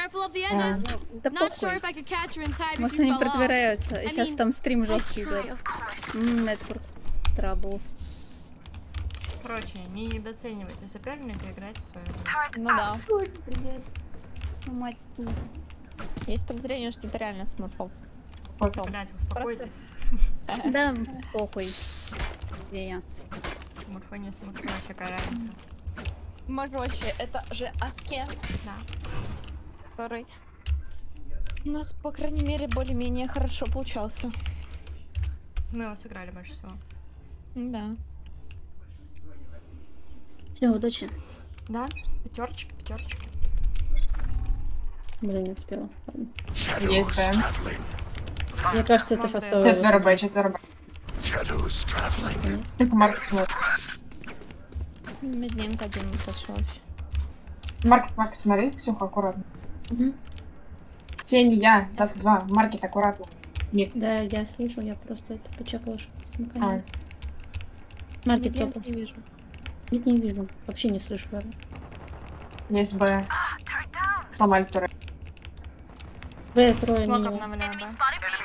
Да похуй. Может, они притворяются. И сейчас там стрим жесткий идет. Network Troubles. Короче, не недооценивайте соперника, играйте свою игру. Ну да. Привет. Мать тут. Есть подозрение, что это реально смурфов. Блять, успокойтесь. Да, похуй. Где я? Смурфы не смурфы, вообще какая разница. Морочи, это же Аске. Да. Который у нас, по крайней мере, более-менее хорошо получался. Мы его сыграли больше всего. Да. Все, удачи. Да, пятерочки. Блин, не успела. Есть Б. Мне кажется, это фастовый. Четверо Б. Только маркет смотрит. Медленько один пошел. Маркет, смотри, Ксюха, аккуратно. Угу. Тень я, 22, маркет, аккуратно. Мид. Да, я слышу, я просто это почекала, чтобы смыкание. А, Маркет Медленько топ. не вижу. Ведь не вижу. Вообще не слышу, ладно. есть Б. Сломали туры. Трое Смог минимум. обновляю, да.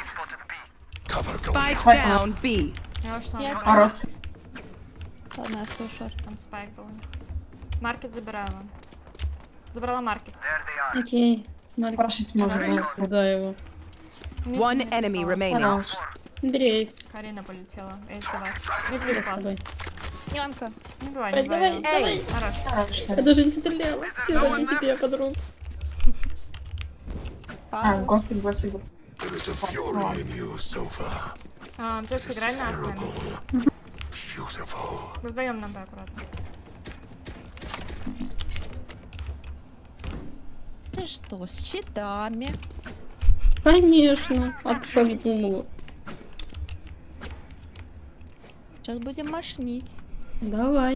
Spike down B. Я ушла. Я А рост? Ладно, я слышу. Там спайк был у них. Маркет забираю вам. Забрала маркет. Окей. Маркет. Прошу, сможем. Куда его? One enemy remaining. Хорош. Бери эйс. Карина полетела. Эйс давай. Мид Я с паст. тобой. Янка. Не бывай, Ой, не бывай. давай. Хорош. Хорош. Я даже не стреляла. Все ради тебя, подруг. А, Господи, Господи. Джек, сыграй нас с нами. Мы вдвоем нам бы аккуратно. Ты что, с читами? Конечно. Отхлебнула. Сейчас будем мошнить. Давай.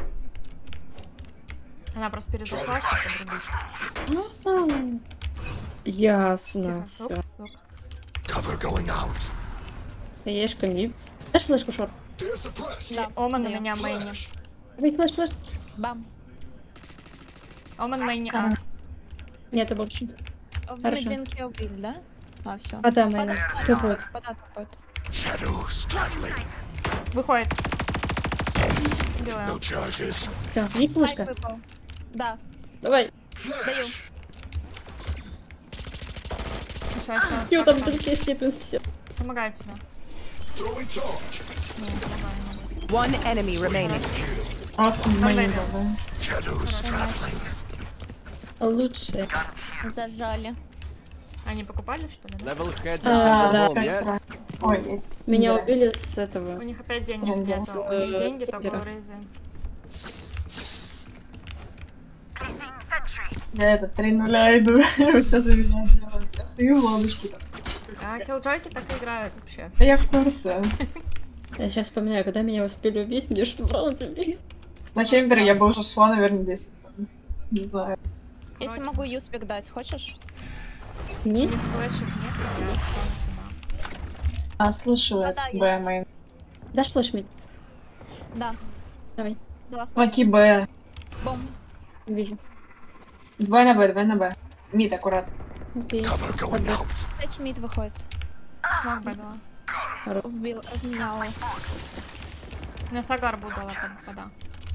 Она просто перезашла, чтобы подрубить. Ясно. Тихо. Все. Лук. Яешка мид. Дашь флешку, шорт? Да. Оман у Даём. меня мейне. Давай, флеш. Бам. Оман мейне. Ага. Нет, больше. В Хорошо. медленке убили, да? А, все. А там, какой? Подат. Выходит. Делаем. Так, есть флешка? Выпал. Да, Давай. даю. Еще. Ё, там только степень 50. Помогаю тебе. Не помогаю. One enemy remaining. Просто мейн, да. Лучше. Зажали. Они покупали, что ли? Да? Level heads А, up да. at home, yes? Ой, есть. Меня Синдера. убили с У этого. них опять денег С нету. У них деньги Стикера. только у Рейзы. Я это 3-0 иду. Все за меня делают. Я стою в лодочке. А киллджойки так и играют вообще. Да я в курсе. Я сейчас вспоминаю, когда меня успели убить, мне что в раунде убили. На чембере я бы уже шла, наверное, 10. Не знаю. Я тебе могу юспик дать, хочешь? У Нет? них флешек нет, и я сюда. А, слышу, Да, это да, Б есть. мейн. Дашь флеш мид? Да. Давай. Да. Лаки Б. Бом. Вижу. 2 на Б. Мид, аккуратно. Окей. Тач мид выходит. Смог бы, да. Вбил, разменяла. У меня Сагар будала пода.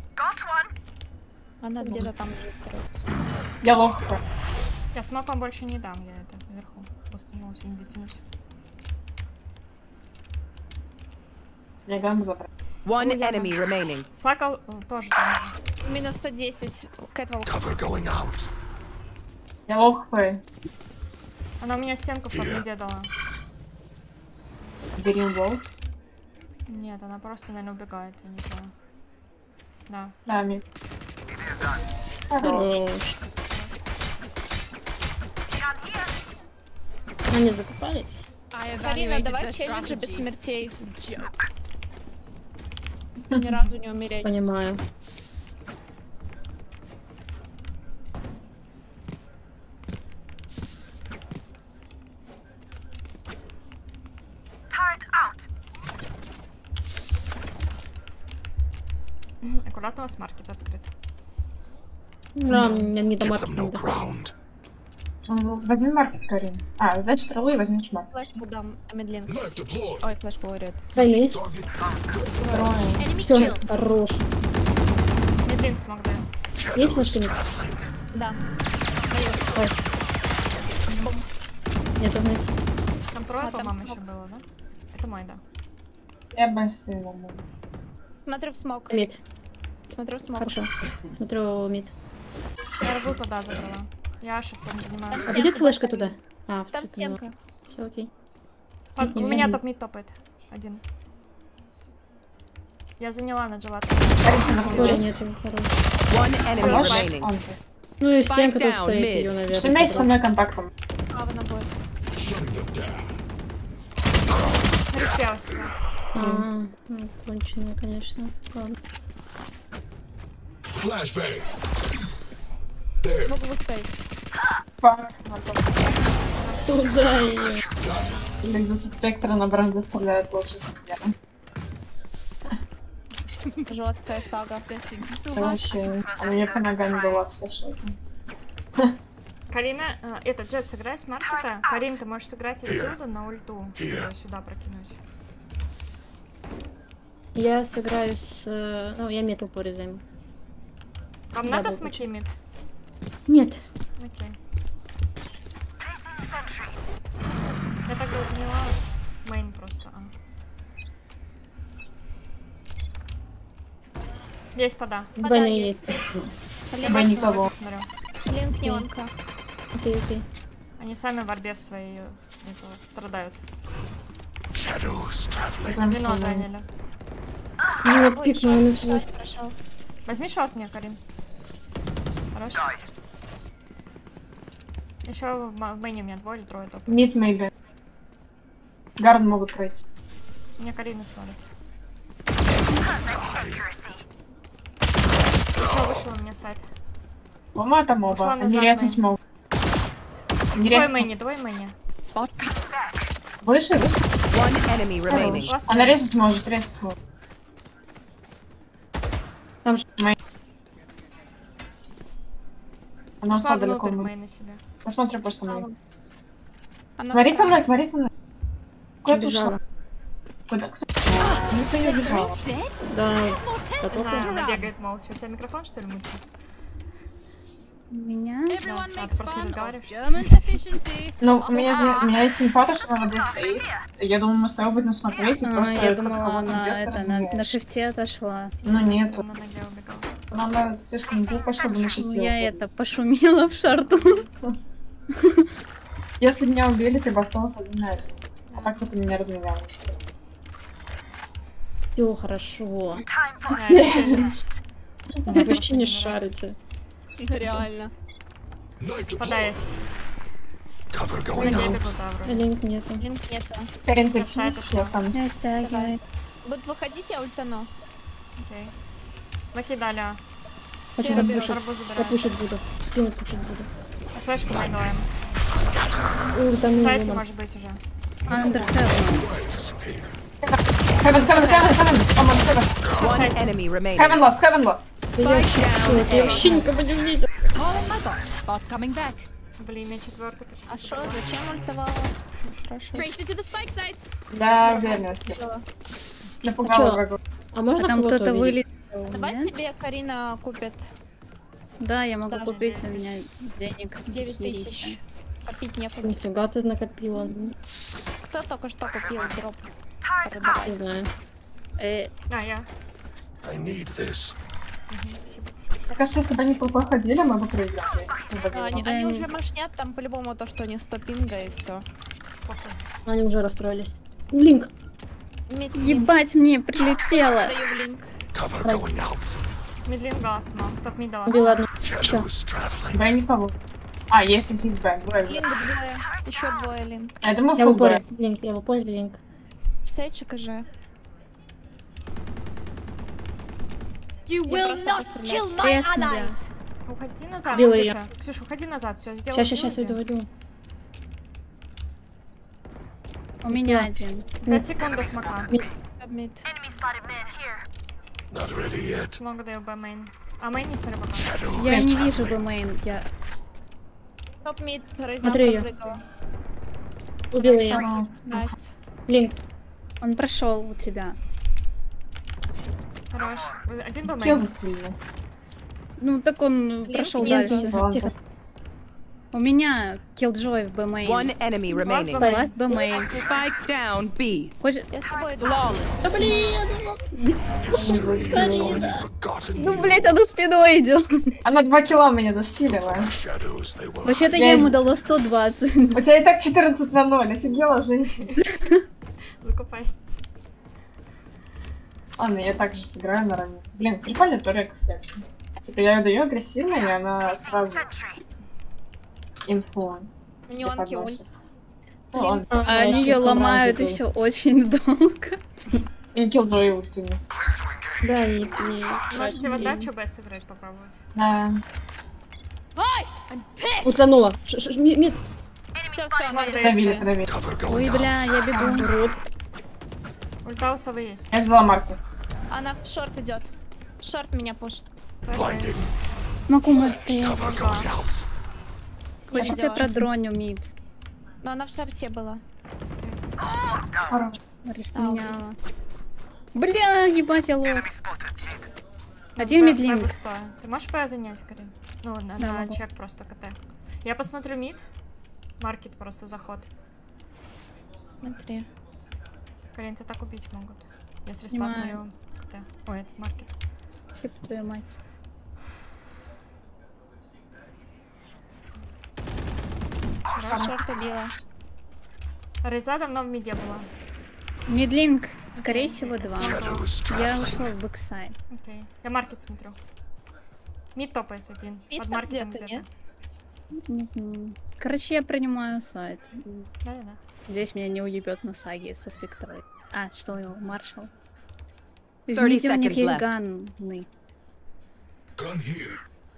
Она где-то там же короче. Я лох. Я смог вам больше не дам, я это наверху. Установился не дотянуть. Я гам забрал. One Oh, yeah. enemy remaining. Сакал тоже там же. Минус 110. Кэтволк. Я лох П. Она у меня стенку в подмеде дала. Берем волс. Нет, она просто, наверное, убегает, я не знаю. Да. Да, мид. Хорош. Хорош. Они закупались? Карина, давай челленджи без смертей. Ни разу не умереть. Понимаю. Аккуратно у вас маркет открыт. Да, мне не до маркетинга. Возьми маркет, Карин. А, сдай стрелу и возьмешь маркет. Флешку дам, медлинк. Ой, флешку говорит. Пойми. Enemy Всё, killed. хорош. Медлинк смог даю. Есть на спине? Да. Нет, знаете. Там трое, А, там по-моему, смог. еще было, да? Это мой, да. Я быстрее могу. Смотрю в смок. Мид. Смотрю в смок. Хорошо. Смотрю мид. Я рву туда закрыла. Я шифтом занимаю. А будет флешка туда? А, Там стенка. все окей. У не меня взяли. топ-мид топает. Один. Я заняла на джелат. Карин, на Коля, есть? нету, хорош. One enemy Можешь? remaining. Он. Ну и Spike стенка тут down, стоит, mid. ее, наверное. Что вместе со мной контактом? Право на бой. Респял себя. Ну, конченая, конечно. Ладно. Flashbang. В углу стоит. Фак. Туда ее. Блин, за спектра на бренды вставляют лучше, чем я. Жесткая сага. Это вообще, а мне по ногам была вся шока. Карина, этот Джет, сыграй с маркета. Карин, ты можешь сыграть отсюда на ульту, чтобы сюда прокинуть. Я сыграю с... Ну, я мид упоре займу. Вам Да, надо был смоки мид? Нет. Окей. Я так и поняла, мейн просто. Есть пода. Б не есть. Либо никого. Смотрю. Линк неонка. Окей, окей. Они сами в орбе в своей страдают. Shadows traveling. Вино заняли. Ну, Ой, пикнул на шорт, шорт прошел. Возьми шорт мне, Карин. Хорош. Еще в мейне у меня двое или трое топ. Мид, maybe. Гард могут пройти. Мне Карина смотрит. Еще вышел у меня сайт. По-моему, это моба. Ушла Они назад, реально Мэй. смогут. Они Двое реально мейне, двое мейне. Выше. One enemy remaining. Ласт Она резать сможет, резать сможет. Там же... Мэй. Она ушла ушла далеко. внутрь мейн на себя. Посмотрим просто на них. Она Смотри со мной, смотри со мной. Куда ты ушла? Убежала. Куда? Кто? Никто не убежал. Да. Готов? Она бегает молча. У тебя микрофон, что ли, мультик? У меня... А, ты просто не разговариваешь? German efficiency. Ну, у меня есть инфа, что она в воде стоит. Я думаю, мы с тобой будем смотреть и просто... Я кто думала, кого-то она бьёт и это, разменяет. на шифте отошла. Ну нет, На ноге убегал. она слишком глупо, чтобы на шифте Я уходить. это пошумела в шарту. Если меня убили, ты бы остался один на один. А так вот у меня разменял. Все хорошо. Да, это челлендж. Вы вообще не шарите. Реально. Knife Пода deployed. есть. Cover На going небе out. тут вроде. Линк нету. Линк нету. Карин, ты Я сайт тянешь, ушла. я останусь. Я стягиваю. Будут выходить, я ультану. Окей. Смоки дали. А. Хочу Первый запушить. Арбу забираю. Запушить буду. Спину пушить буду. Флешку мы делаем. Утону Сайте его. может быть уже. Under heaven. Disappear. Heaven, heaven, heaven, heaven, come on, heaven. One enemy remaining. Heaven love, heaven love. Я вообще никого не видел. Блин, я четвертый почти. А что, забрала. зачем ультовала? Спрашиваю. Race it to the spike sites. Для уверенности. Напугала А чё? врагов. А можно А там кого-то кто-то увидеть? вылетел. Давай нет? тебе Карина купит Да, я могу Даже купить, у меня денег 9000. Копить некуда. Нифига ты накопила. Кто только что купил дроп? Не знаю. А, я. I need this. Спасибо. Мне кажется, если бы они толпой ходили, мы бы проиграли. Они уже мощнят там по-любому то, что у них 100 пинга и все. Похуй. Они уже расстроились. Линк. Ебать, мне прилетело. Даю в линк. Cover going out. Медлин дала смог. Топ мид дала Убила смог. одну. Shadows traveling. Б никого. А, есть Б. Двое. Линк двое. Еще двое линк. Я думаю, Я в фул упоре. Б. Линк, я в упоре, Линк. Сейчик же. You will not kill Треснули. Уходи назад, Била Ксюша. Ксюша, уходи назад, все, сделай. Сейчас уйду, уйду. У меня один. 5 секунд до смока. Мид. Not ready yet. Смог даю Б мейн. А мейн не смотрю пока. Shadow. Я не вижу бмейн. Я... Топ-мид, Рейза Смотри её. пропрыгала. Убила я. Настя. Блин, Он прошел у тебя. Хорош. Один был Килл мейн. застрелил. Ну так он прошел нет, дальше. тихо, тихо. У меня Killjoy в B main. One enemy remaining. Last B main. Spike down B. Хочешь- Я с тобой иду. Flawless. Да блин! History is already forgotten. Ну блять, она спиной идет. Она 2 килла меня застилила. Shadows they will Вообще-то Я- я ему дала 120. У тебя и так 14-0, офигела, женщина. Закупайся. Ладно, я также сыграю на равне. Блин, прикольная турель, кстати. Типа я ее даю агрессивно, и она сразу инфу Миньонки ульт. преподносит. Ну ладно. А они ее ломают еще очень долго. И киллджой ульт у них. Да, не... Можете в отдачу Б сыграть, попробовать. Да. Утонула. Мид. Все, Подавили, подавили. cover Ой, going out. бля, я бегу. Ульта у совы есть. Я взяла марки. Она в шорт идет. Шорт меня пушит. Blinding. Могу мать стоять. Cover going out. Хочется взяла. про дроню мид. Но она в шорте была. Хорош. Расменяла. Бля, ебать, я лох. Один медлинг. пустая. Ты можешь П занять, Карин? Ну, на могу. чек просто КТ. Я посмотрю мид. Маркет просто заход. Смотри. Карин, тебя так убить могут. Если Понимаю. спас миллион КТ. Ой, это маркет. Чип твою мать. Шорт убила. Рейза давно в миде была. Мидлинг, скорее всего, 2. Shadows Я traveling. ушла в бэксайд. Окей. Я маркет смотрю. Мид топает один. Под Пицца маркетом где-то, где-то. нет? Не знаю. Короче, я принимаю сайт. Да-да-да. Здесь меня не уебет на саге со спектрой. А, что у него? Маршал. В 30 миде у них seconds есть left. ганны. Gun here.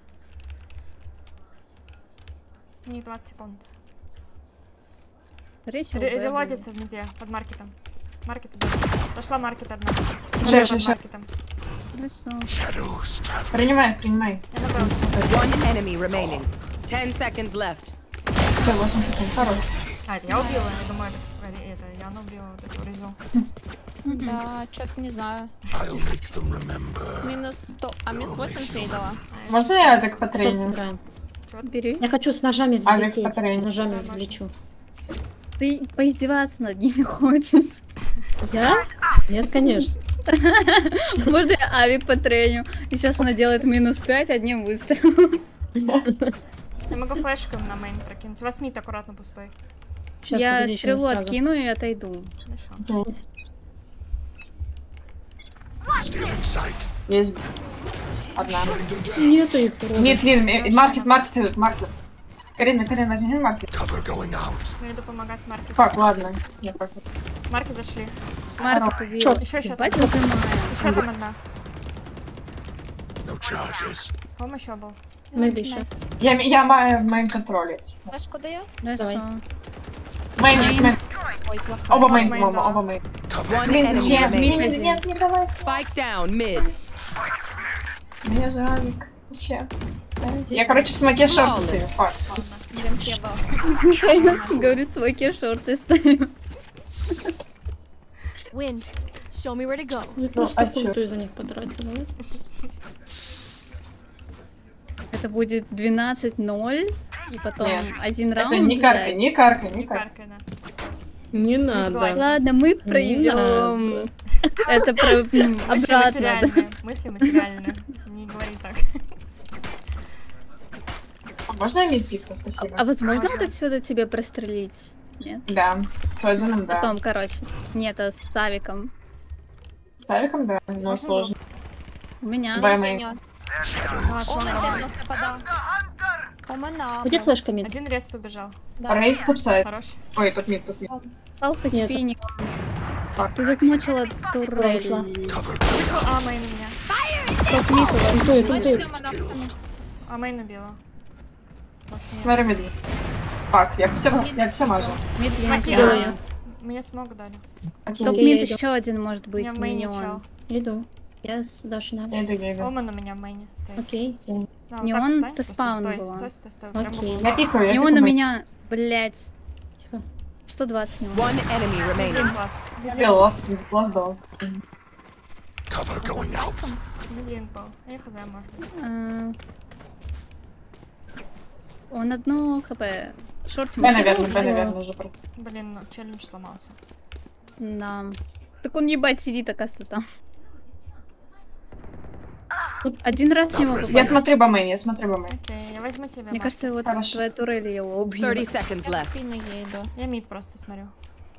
Не 20 секунд. Скорее всего, Б Релодится в миде под маркетом. Маркет идет. Дошла маркет одна. Ща, Под ща. маркетом. будет. Хорошо. Shadows traveling. Принимай, принимай. Я на Б ушла. One enemy remaining. 10 seconds left. Все, 8 секунд. Хорош. А, это я убила. Я думаю, это Яна убила вот эту Ризу. Да, что-то не знаю. I'll make them remember. Минус 100, а минус 80 дала. Можно я так по Что тренинг? сыграем? Бери. Я хочу с ножами Алекс, взлететь. повторяй. С ножами Да, можно. взлечу. Ты поиздеваться над ними хочешь? Я? Нет, конечно. Можно я авик потреню? И сейчас она делает минус 5 одним выстрелом. Я могу флешком на мейн прокинуть. У вас мид аккуратно пустой. Сейчас, Я подожди, стрелу сразу. откину и отойду. Хорошо. Stealing sight. Есть. Одна. Нету их. урода. Нет, нет, маркет идут, маркет. Карина, возьми маркет. Cover going out. Я иду помогать маркету. Как, ладно. Я пока. Маркет зашли. Маркет убил. Чёрт. Еще Ебать, там. нажимаю. Еще там одна. No charges. По-моему, еще был. Maybe сейчас. Я в моем контроле. Флешку даю? Хорошо. Мейн. Ой, плохо. Оба мейн, Мейн, по-моему, да. оба мейн. Cover. One Блин, enemy зачем? remaining. Нет, не давай. Spike down mid. Мне жалик. Зачем? Я, короче, в смоке шорты стою. Фак. Говорит, свои шорты ставим. Win. Show me where to go. Я просто а чё? пульту из-за них потратила. Это будет 12-0. И потом Нет. один Это раунд. не каркай, блядь. не каркай, не Не каркай. каркай, да. Не надо. Согласна. Ладно, мы проявим. Это про Мысли обратно. да. материальные. Мысли материальные. Не говори так. Можно я мидпик? Спасибо. А возможно Можно. вот отсюда тебе прострелить? Нет? Да. С Одином, да. Потом, короче. Нет, а с Савиком. С Тариком, да, но Можно сложно. У меня. Бай мейн. А, Ома сон. 90 подал. Ома на. Где флешка мид? Один рез побежал. Рейс топсайд. Хорош. Ой, тут мид, тут мид. Палка Нет. спини. Так. Ты засмочила Ушла. турель. Cover going out. А, мейн у меня. Топ мид у вас. Тупой, Мы тупой. ждем она. А, мейн убила. Больше нет. Смотри, мид. Фак, я все мажу. Мид Смоки. я Делаю. не Мне смог дали. Окей. Топ Я мид иду. еще один может У быть. меня в мейне чел. Миньон. Иду. Я с Дашей на. Я иду. Оман у меня в мейне стоит. Окей. Да, вот Не так он, встань, ты просто спаун стой, была. стой, прям в Окей. углу. Я пикаю, Не он у меня, блять. 120 не он. One enemy remaining. Ласт. Я ласт дал. Cover going out. Медлин был. Я хз, может быть. Он одно хп. Шорт Б, наверное, уже. Блин, ну, челлендж сломался. Да. Так он ебать сидит, оказывается, там. Один раз в него Я попасть. смотрю бомейн. Окей, я возьму тебя. Мне Марк. кажется, вот Хорошо. твоя турель его убьет. 30 seconds Я в left. спину ей иду. Я мид просто смотрю.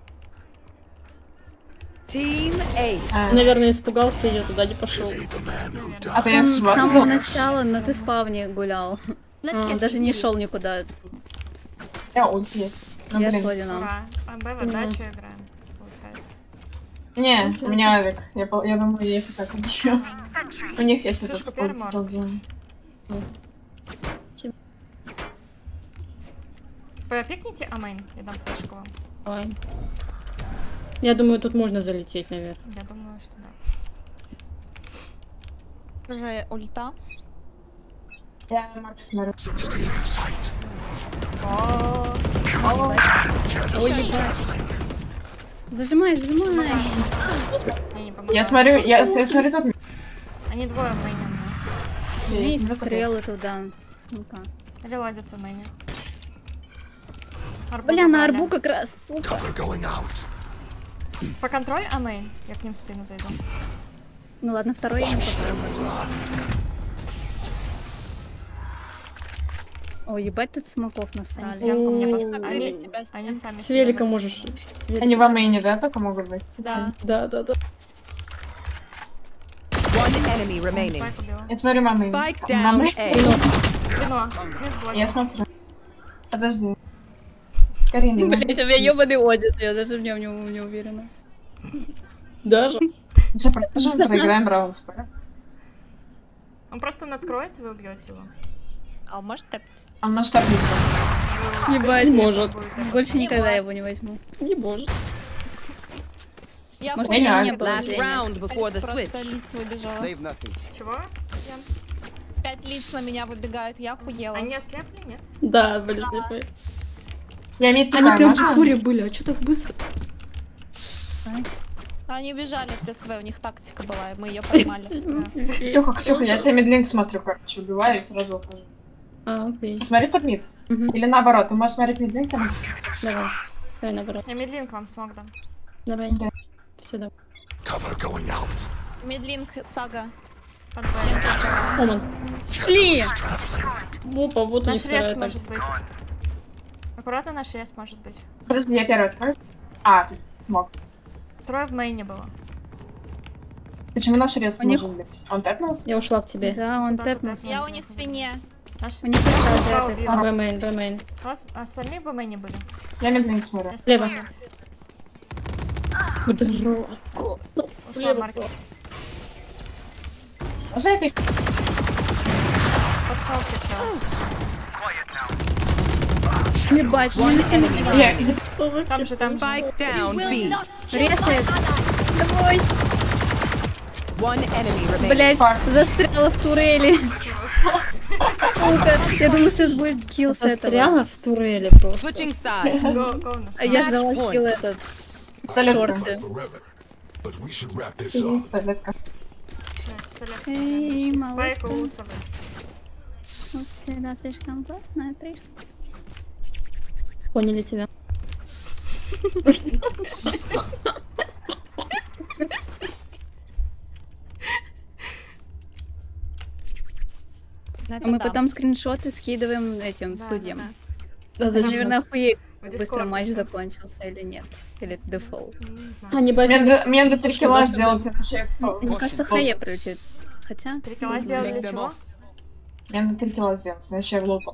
Team A. Наверное, испугался, я туда не пошел. Pity the man who А died. то я Он с с самого вас. начала на ты спавне гулял. Он даже не шел никуда. Я ульт есть. Ну, Я с блин. Одином. Ура. А Б в отдачу играем, получается. Не, у меня авик. Я думаю, я их так убью. У них есть Сушку этот первый ульт, морг. толзун. Попикните амейн, я дам флешку вам. Давай. Я думаю, тут можно залететь наверх. Я думаю, что да. Уже ульта. Я Марк смотрю. Stealing sight. О, Shadows traveling. Зажимай. я не помогу. Я смотрю тут. Они двое в мейне у меня. Есть смотрю, стрелы туда. Ну-ка. Реладятся в мейне. Арбу Бля, на забрали. арбу как раз, сука. Cover going out. По контроль амейн. Я к ним в спину зайду. Ну ладно, второй я не попробую. Ой, ебать, тут смоков Они насрали. стенку мне О, поставили. с тебя Они сами С себя велика за- можешь. С велика. Они в мейне, да, только могут быть? Да. Да. One enemy remaining. Спайк убила. Я смотрю мамейн. Spike down A. Вино. Минус Я 80. смотрю. Подожди. Карина, Блять, у меня ебаный Один, я даже в нем не уверена. Даже. Сейчас проиграем раунд спа. Он просто надкроется, вы убьете его. А может тэпать? Он на штаб несет. Ебать, может. Больше никогда его не возьму. Не может. Я Может, просто- я не Я- было Last зрения. round before the просто switch. лиц выбежала. Чего? Ян? 5 лиц на меня выбегают, я охуела. Они ослепли, нет? Да, были слепые. Я имею Они прям в можно? шкуре были, а что так быстро? Они бежали в ПСВ, у них тактика была, и мы ее поймали. Ксюха, я тебе медлинг смотрю, короче, убиваю и сразу ухожу. А, окей. Смотри тут мид. Мгм. Или наоборот, ты можешь смотреть медлинг, там. Давай. Давай наоборот. Я медлинк вам смог дам. Давай. Да. Сюда. Cover going out. Медлинг, сага. Под Б. Оман. Шли! Traveling. Опа, вот у них Наш рез вторая может тактика. быть. Аккуратно наш рез может быть. Подожди, я первый открою. А, тут мог. Трое в мейне было. Почему наш рез У них- может быть? Он тэпнулся? Я ушла к тебе. Да, он Куда-то тэпнулся. Я у них в спине. Наш... У них Наш тоже два это- убил. А, бэмэйн, бэмэйн. У вас остальные в мейне были? Я медлинг смотрю. Я с Слева. тобой нет. Куда жестко. Ушла маркер. Можно я пик? Под халки чел. Ебать, у меня на 7 Я... Там же. Spike down B. резает. Давай, One enemy remaining. блять, застряла в турели. Сука, я думаю, сейчас будет килл с этого. Застряла в турели просто. Switching sides. Go на А я ждала Match point. килл этот. Пистолет. Шорты. Forever. But we should wrap this Иди, up. пистолет. пистолет. Эй, Спайк малышка. у совы. Да, слишком классная стрижка. Поняли тебя. А мы потом скриншоты скидываем этим судьям. Да, Они, зачем? наверное, охуеют, В быстро Discord, матч да? закончился или нет. Или дефолт. Не знаю. Они бы... Мне надо 3 килла Слушай, сделать, иначе кто? Мне кажется, хае пролетит. Хотя... 3 килла сделали для чего? Мне надо 3 килла сделать, иначе я в лупу.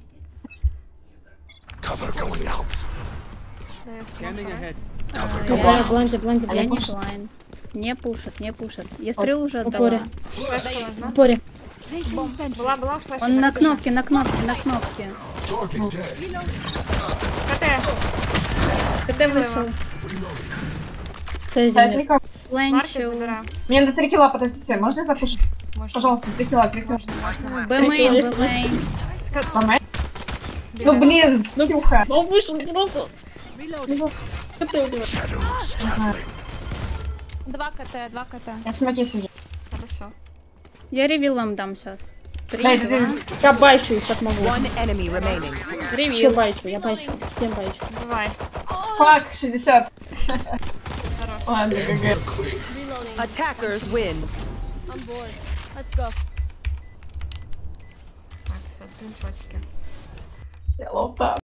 Cover going out. Даю смотрю. Я бланди, бланди, А я Я бланди. не блайн. Не пушат, не пушат. Я стрелу уже В упоре. отдала. Флешка В нужна? упоре. Была, ушла. Он на кнопке, на кнопке, на кнопке. Target dead. КТ. КТ вышел. Цезия Дай нет. кликов. Маркет Ленчу. забираю. Мне на 3 кило, подождите, можно запушить? Можно. Пожалуйста, 3 кило, 3 кило. Можно. Бэмэйн, бэмэйн. Мама. Ну блин, Ксюха. Он вышел просто. Reloading. Shadows traveling. 2 КТ, 2 КТ. Я в смоке сижу. Хорошо. Я ревил вам дам сейчас. Дай, 3, ты. 2. Я байчу их как могу. One enemy remaining. Все Ревил. байчу, я байчу. Всем байчу. Давай. Фак, 60. Ладно, ГГ. Clear. Reloading. Attackers win. I'm bored. Let's go. Так, все, скриншотики. Я лота.